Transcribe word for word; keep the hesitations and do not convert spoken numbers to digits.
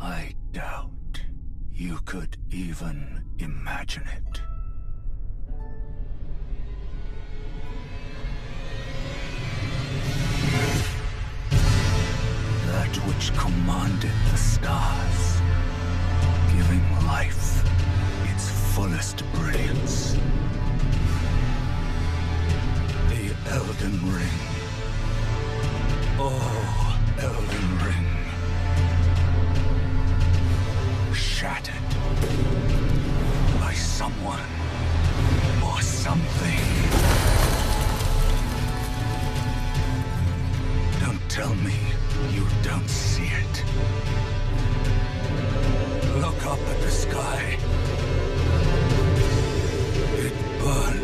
I doubt you could even imagine it. That which commanded the stars, giving life its fullest brilliance. The Elden Ring. Oh, Elden Ring. Shattered by someone or something. Don't tell me you don't see it. Look up at the sky. It burns.